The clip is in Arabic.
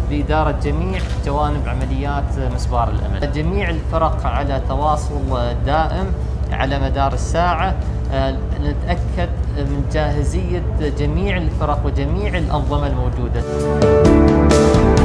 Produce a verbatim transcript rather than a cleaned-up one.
بإدارة جميع جوانب عمليات مسبار الأمل. جميع الفرق على تواصل دائم على مدار الساعة، نتأكد من جاهزية جميع الفرق وجميع الأنظمة الموجودة.